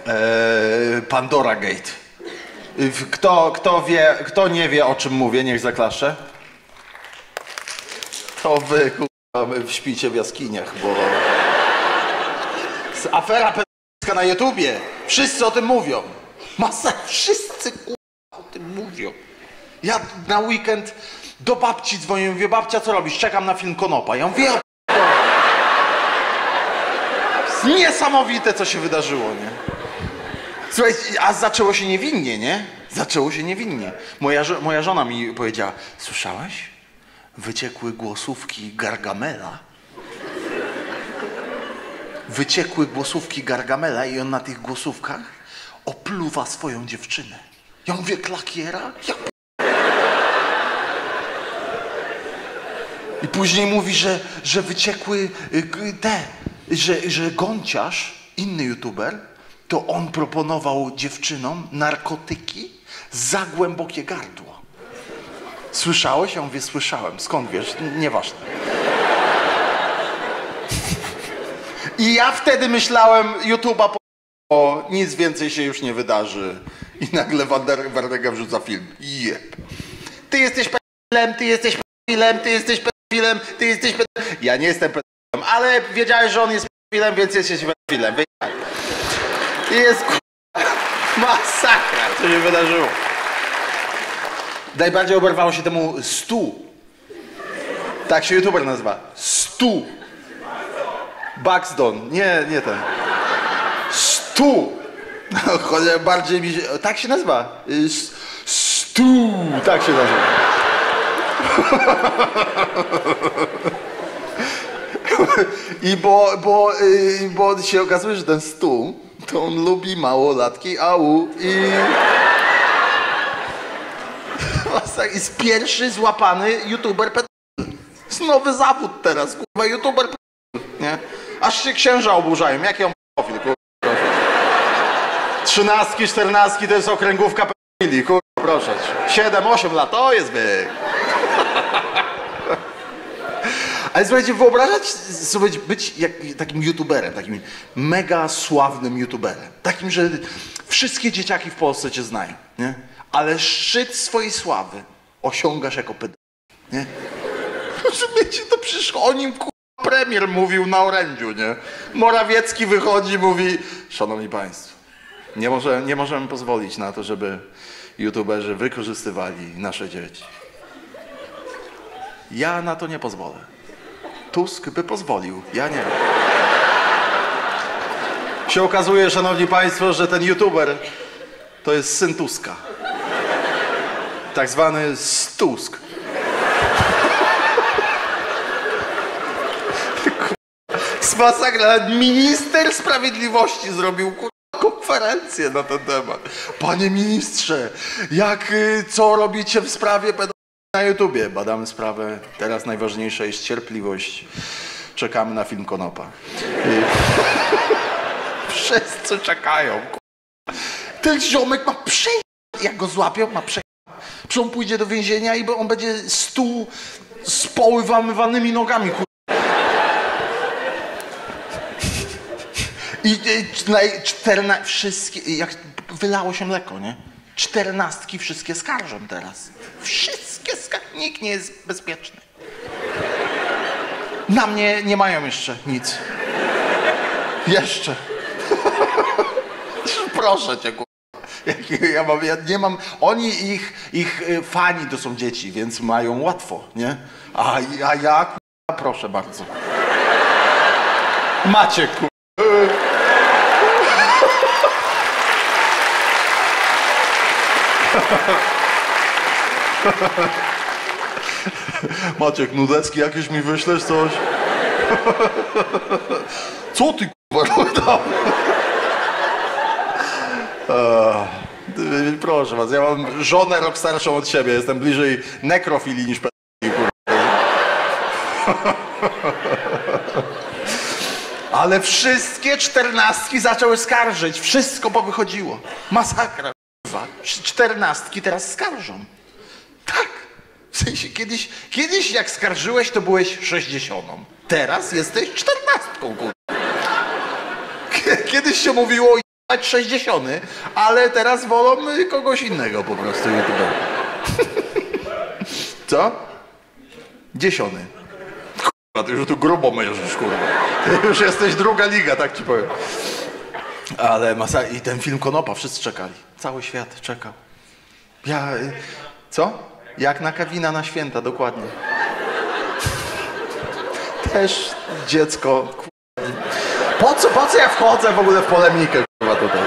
Pandora Gate. Kto nie wie, o czym mówię, niech zaklasze. To wy, kurwa, śpicie w jaskiniach, bo... Afera pedofilska na YouTubie. Wszyscy o tym mówią. Wszyscy, kurwa, o tym mówią. Ja na weekend do babci dzwonię, mówię, babcia, co robisz? Czekam na film Konopa. Ja mówię, niesamowite, co się wydarzyło, nie? Słuchajcie, a zaczęło się niewinnie, nie? Zaczęło się niewinnie. Moja żona mi powiedziała, słyszałeś? Wyciekły głosówki Gargamela. Wyciekły głosówki Gargamela i on na tych głosówkach opluwa swoją dziewczynę. Ja mówię, klakiera? I później mówi, że wyciekły że Gonciarz, inny youtuber, to on proponował dziewczynom narkotyki za głębokie gardło. Słyszałeś? Ja mówię, słyszałem. Skąd wiesz? Nieważne. I ja wtedy myślałem, YouTube'a nic więcej się już nie wydarzy. I nagle Wardega wrzuca film. Jeb. Ty jesteś pedofilem, ty jesteś pedofilem, ty jesteś pedofilem, ty jesteś pedofilem. Ja nie jestem pedofilem, ale wiedziałeś, że on jest pedofilem, więc jesteś pedofilem. I jest masakra, co się wydarzyło. Najbardziej oberwało się temu Stu. Tak się youtuber nazywa. Stu. Buxton. Nie ten. Stu. Chodzi bardziej mi się... Tak się nazywa. Stu. Tak się nazywa. I bo się okazuje, że ten Stu, to on lubi małolatki, i jest pierwszy złapany youtuber pedofil. Jest nowy zawód teraz, kurwa, youtuber pedofil, nie? Aż się księża oburzają, jaki on pedofil, kurwa. 13, 14 to jest okręgówka pedofili, kurwa, proszę. 7, 8 lat, to jest wyk. Ale słuchajcie, wyobrażać sobie być takim youtuberem, takim mega sławnym youtuberem. Takim, że wszystkie dzieciaki w Polsce cię znają, nie? Ale szczyt swojej sławy osiągasz jako pedofil, nie? Rozumiecie, to przecież o nim premier mówił na orędziu, nie? Morawiecki wychodzi, mówi, szanowni państwo, nie możemy pozwolić na to, żeby youtuberzy wykorzystywali nasze dzieci. Ja na to nie pozwolę. Tusk by pozwolił, ja nie. Się okazuje, szanowni państwo, że ten youtuber to jest syn Tuska. Tak zwany Stusk. Masakra. Minister Sprawiedliwości zrobił konferencję na ten temat. Panie ministrze, co robicie w sprawie pedofilii na YouTubie? Badamy sprawę. Teraz najważniejsza jest cierpliwość. Czekamy na film Konopa. Wszyscy czekają. Ten ziomek ma przejść. Jak go złapią, ma przejść. On pójdzie do więzienia i on będzie z poływanymi nogami. I wszystkie, jak wylało się mleko, nie? 14 wszystkie skarżą teraz. Wszystkie skarżą. Nikt nie jest bezpieczny. Na mnie nie mają jeszcze nic. Jeszcze. Proszę cię, ja nie mam. Oni, ich fani to są dzieci, więc mają łatwo, nie? A ja, proszę bardzo. Macie, Maciek, nudecki jakieś mi wyślesz coś? Co ty, kurwa? Proszę was, ja mam żonę rok starszą od siebie, jestem bliżej nekrofilii niż pedofilii, kurwa. Ale wszystkie 14 zaczęły skarżyć, wszystko powychodziło. Masakra, kurwa. 14 teraz skarżą. Tak. W sensie kiedyś jak skarżyłeś, to byłeś 60. Teraz jesteś 14, kurwa. Kiedyś się mówiło dać 60, ale teraz wolą kogoś innego po prostu YouTubera. Co? 10. Kurwa, ty już tu grubo mierzysz, kurwa. Ty już jesteś druga liga, tak ci powiem. Ale i ten film Konopa, wszyscy czekali. Cały świat czekał. Co? Jak na Kevina na święta, dokładnie. Też dziecko. Po co ja wchodzę w ogóle w polemikę, kurwa, tutaj?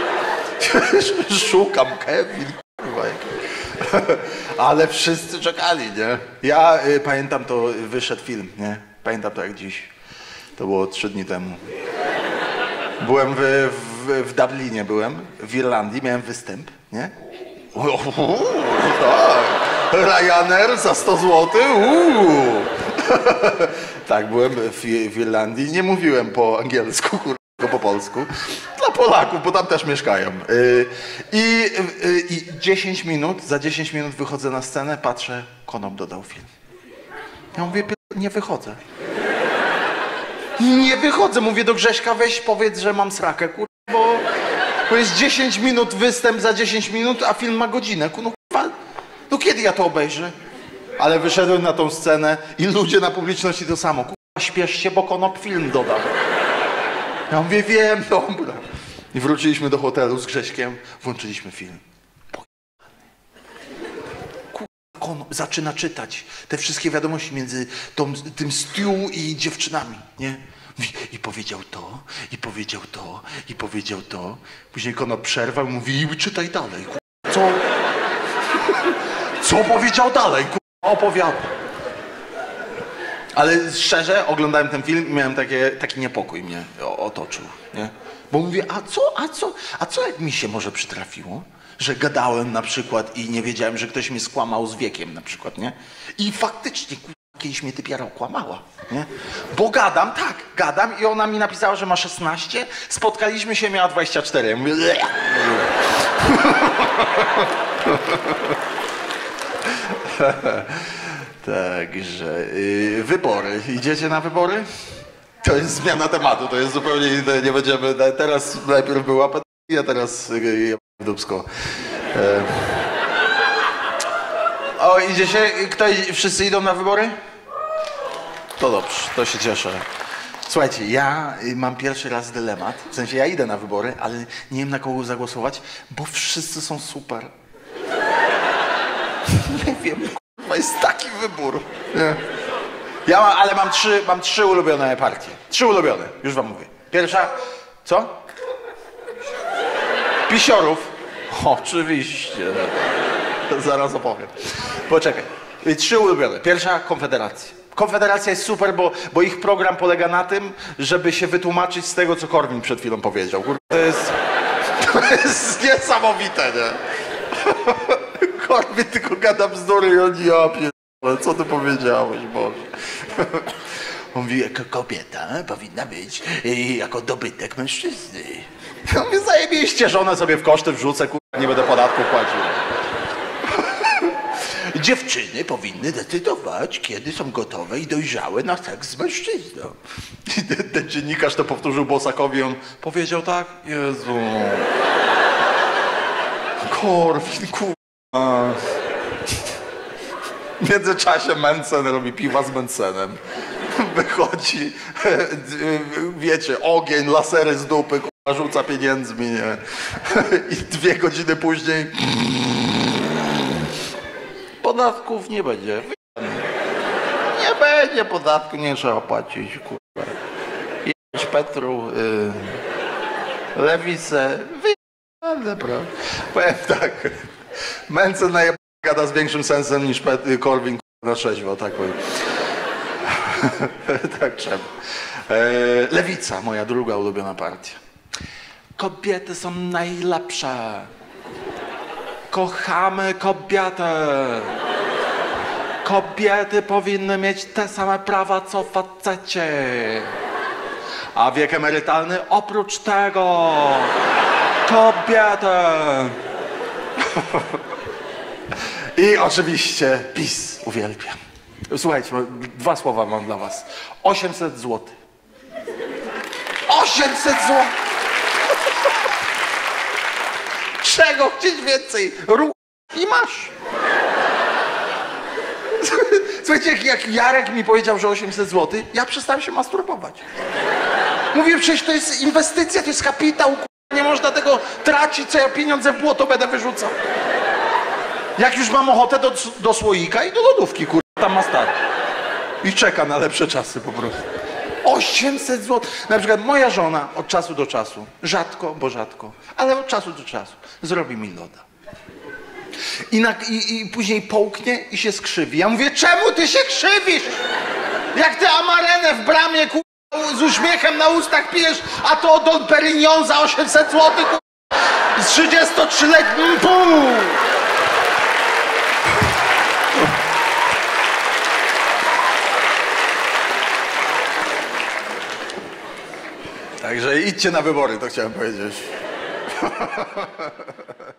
Szukam Kevin, kurwa. Ale wszyscy czekali, nie? Ja pamiętam, to wyszedł film, nie? Pamiętam to jak dziś. To było 3 dni temu. Byłem w Dublinie, w Irlandii, miałem występ, nie? Tak. Ryanair za 100 zł. Tak, byłem w Irlandii, nie mówiłem po angielsku, tylko po polsku. Dla Polaków, bo tam też mieszkają. I 10 minut, za 10 minut wychodzę na scenę, patrzę, Konop dodał film. Ja mówię, nie wychodzę. Nie wychodzę, mówię do Grześka, weź powiedz, że mam srakę, bo jest 10 minut występ za 10 minut, a film ma godzinę. No kiedy ja to obejrzę? Ale wyszedłem na tą scenę i ludzie na publiczności to samo. Śpiesz się, bo Konop film dodał. Ja mówię, wiem, dobra. I wróciliśmy do hotelu z Grześkiem, włączyliśmy film. Konop zaczyna czytać te wszystkie wiadomości między tym Stu i dziewczynami, nie? I powiedział to, i powiedział to, i powiedział to. Później Konop przerwał i mówi, czytaj dalej. Co powiedział dalej? Opowiada. Ale szczerze, oglądałem ten film i miałem taki niepokój mnie otoczył, nie? Bo mówię, a co jak mi się może przytrafiło? Że gadałem na przykład i nie wiedziałem, że ktoś mnie skłamał z wiekiem na przykład, nie? I faktycznie, kiedyś mnie typiara okłamała, nie? Bo gadam i ona mi napisała, że ma 16, spotkaliśmy się, miała 24. Ja mówię, Także wybory. Idziecie na wybory? To jest zmiana tematu, to jest zupełnie inne, nie będziemy, teraz najpierw była pedofilia, a teraz dupsko. O, idziecie? Wszyscy idą na wybory? To dobrze, to się cieszę. Słuchajcie, ja mam pierwszy raz dylemat, w sensie ja idę na wybory, ale nie wiem na kogo zagłosować, bo wszyscy są super. Nie wiem, kurwa, jest taki wybór. Nie. Ale mam trzy ulubione partie. 3 ulubione, już wam mówię. Pierwsza, co? Pisiorów. Oczywiście. Zaraz opowiem. Poczekaj. 3 ulubione. Pierwsza, Konfederacja. Konfederacja jest super, bo ich program polega na tym, żeby się wytłumaczyć z tego, co Korwin przed chwilą powiedział. Kurwa, to jest niesamowite, nie? Korwin tylko gada bzdury i oni, ja pierdolę, co ty powiedziałeś, Boże? On mówi, jako kobieta powinna być jako dobytek mężczyzny. Ja mówię, zajebiście, żonę sobie w koszty wrzucę, kurwa, nie będę podatku płacił. Dziewczyny powinny decydować, kiedy są gotowe i dojrzałe na seks z mężczyzną. I ten dziennikarz to powtórzył Bosakowi, on powiedział tak, Jezu. Korwin, kurwa. W międzyczasie Mencen robi piwa z Mencenem. Wychodzi, wiecie, ogień, lasery z dupy, kurwa, rzuca pieniędzmi, nie? I 2 godziny później podatków nie będzie. Nie będzie podatku, nie trzeba płacić, kurwa. Jechać Petru, Lewicę, wyjebane, prawda? Powiem tak, Mencen gada z większym sensem niż Korwin na trzeźwo, tak powiem. Tak trzeba. Lewica, moja druga ulubiona partia. Kobiety są najlepsze. Kochamy kobietę. Kobiety powinny mieć te same prawa, co faceci. A wiek emerytalny oprócz tego. Kobietę. I oczywiście PiS uwielbiam. Słuchajcie, 2 słowa mam dla was. 800 zł. 800 zł! Czego chcieć więcej? Ruch i masz. Słuchajcie, jak Jarek mi powiedział, że 800 zł, ja przestałem się masturbować. Mówię, przecież to jest inwestycja, to jest kapitał, nie można tego tracić, co ja pieniądze w błoto będę wyrzucał. Jak już mam ochotę do słoika i do lodówki, tam ma start. I czeka na lepsze czasy po prostu. 800 zł. Na przykład moja żona od czasu do czasu, rzadko, bo rzadko, ale od czasu do czasu zrobi mi loda. I później połknie i się skrzywi. Ja mówię, czemu ty się krzywisz? Jak ty amarenę w bramie, z uśmiechem na ustach pijesz, a to Dom Perignon za 800 zł, z 33-letnim pół. Także idźcie na wybory, to chciałem powiedzieć.